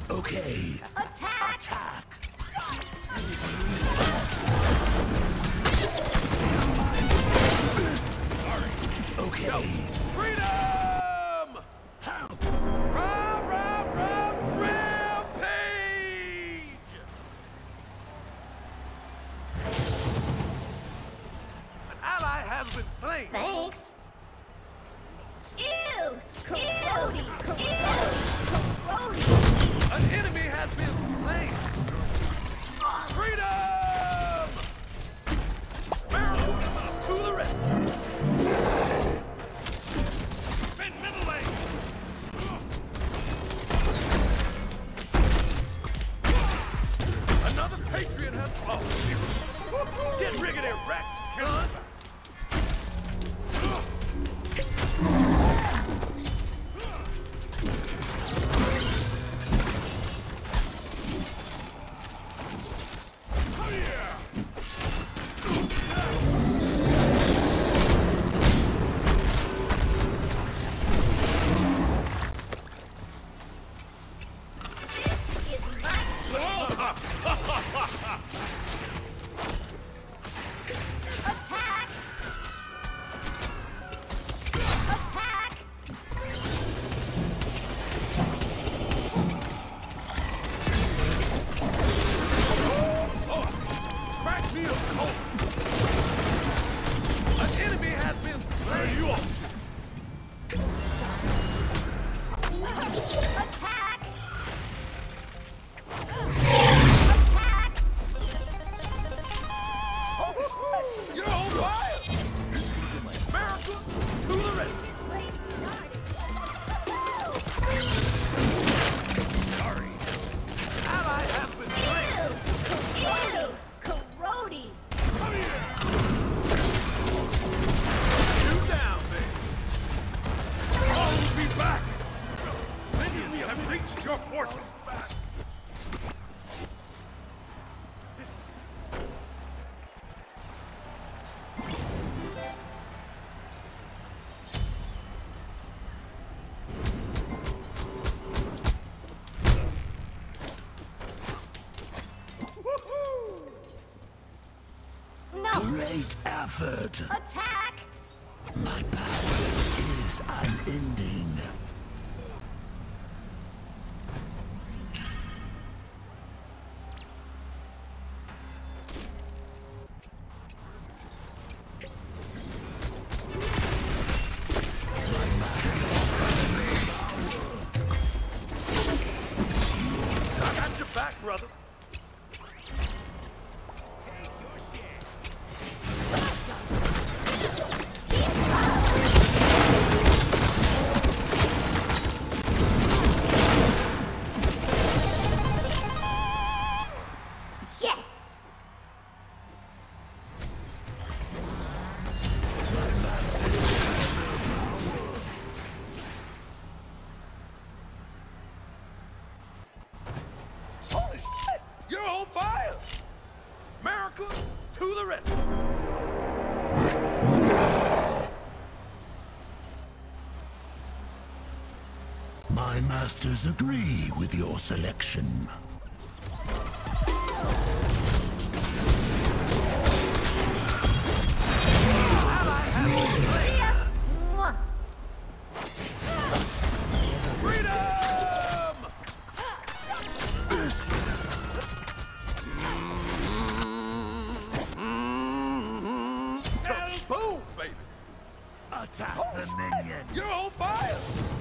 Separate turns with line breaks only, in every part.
Okay.
Attack!
Attack. Okay.
Go. Freedom!
How?
Rampage! An ally has been slain.
Thanks. Ew! Corrody! Ew! Corrody!
An enemy has been slain. Freedom! Miracle to the rest. Spin middle lane. Another Patriot has fallen. Get riggedy wrecked, son.
Attack! Attack!
Crack me a cold. An enemy has been slain. You are.
Attack! Attack!
You're on fire! America to the rescue!
Great start!
Sorry. Ally has been slain.
Ew! Corrody!
Come here! You down, baby. I'll be back! Just minions have reached your portal.
No!
Great effort.
Attack!
My power is unending.
I got your back, brother.
Yes!
Holy shit! You're on fire! America to the rescue!
My masters agree with your selection.
Ally has been slain.
Mwah.
Freedom! Boom, baby!
Attack the minion.
You're on fire!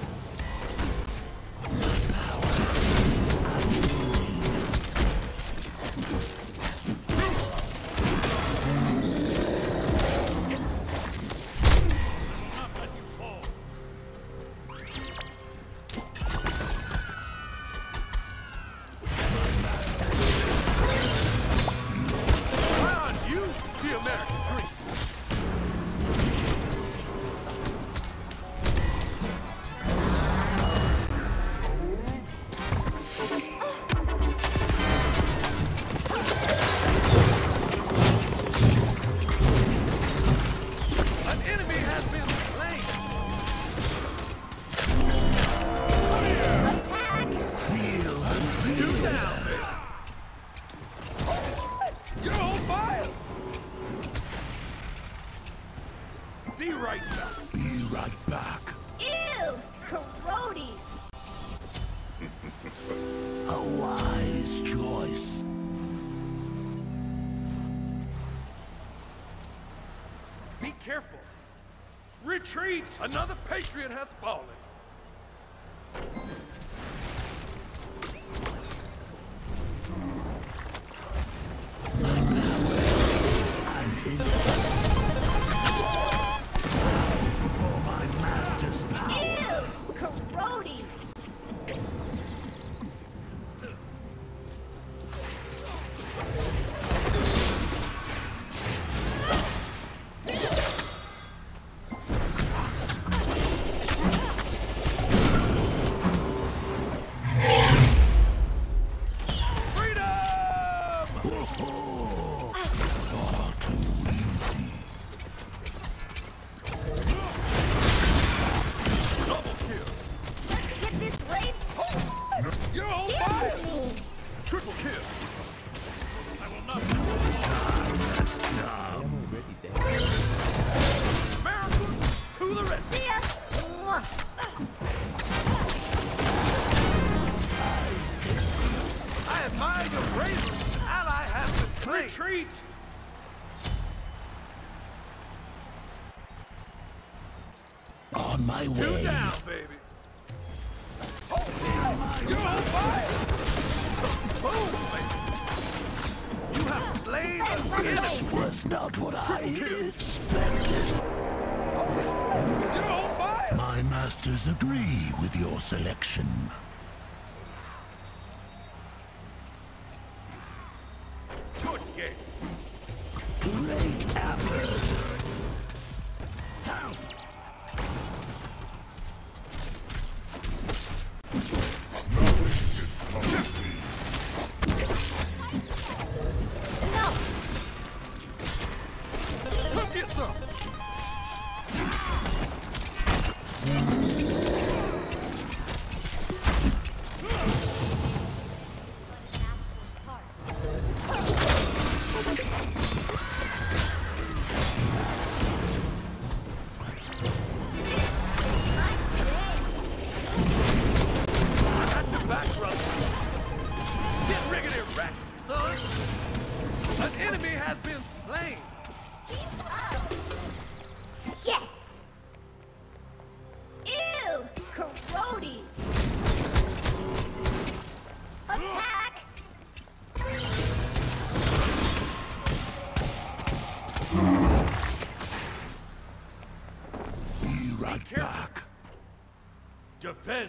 On you, the American dream!
Be right back.
Ew! Corrody!
A wise choice.
Be careful. Retreat! Another patriot has fallen.
For my master's power.
Ew! Corrody! Let's get this race!
You're on
Deal
fire!
with me!
Triple kill. I will not America to the rest.
See ya! Mwah.
I admire your bravery. Ally has been slain. Retreat!
On my
Two
way.
down, baby. You're on fire! Boom, baby. You have slain an enemy.
Was not what I expected.
You're on fire!
My masters agree with your selection.
Good game.
Great effort.
No!
Come get some. I got your back, brother. Get riggedy rack, son. An enemy has been slain.
Yes! Ew! Corrody! Attack!
Be right
careful.
back.
Defend.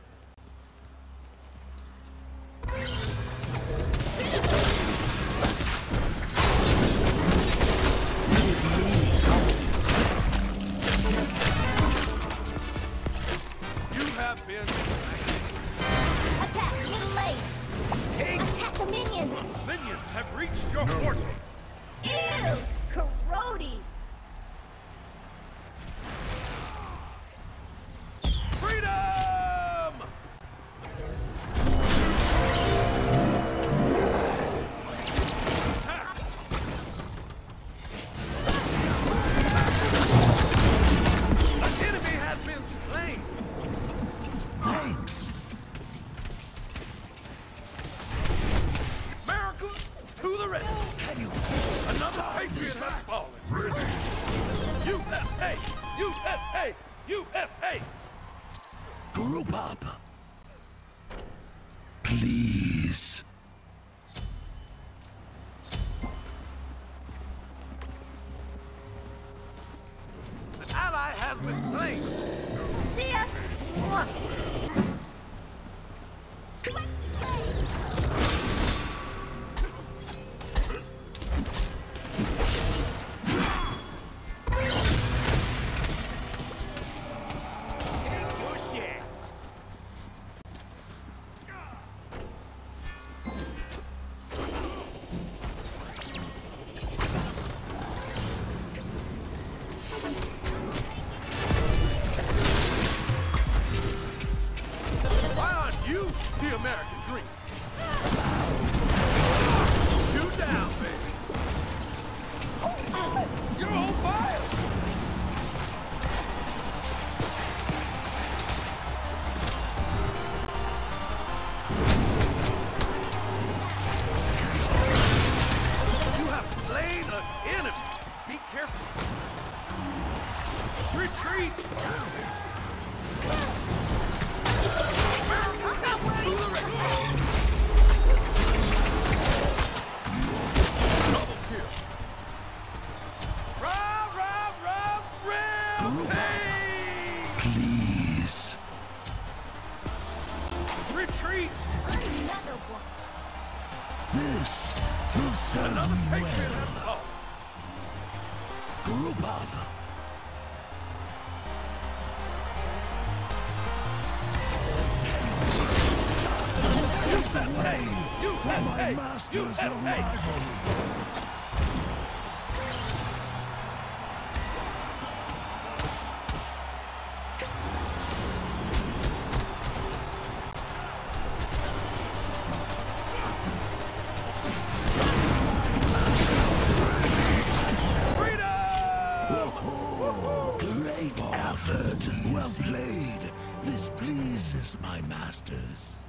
You have been slain.
Attack middle lane! Attack the minions!
Minions have reached your portal.
Ew! Corrody!
Freedom! Attack! An enemy has been slain.
Thanks.
America to the rest.
Can you
Another patriot has fallen. USA! USA! USA!
group up? Please.
An ally has been slain.
See ya! Mwah.
Take your share. Why aren't you the American dream? You down, baby. You're on fire. Retreat! Double kill. Rampage!
Please.
Retreat!
Another one.
This will serve
Another
me
patriot
well.
has lost.
Group up.
Use that pain! Use
For
that
my
pain! Use
master's
that pain!
arrival. Great effort. Well played. This pleases my masters.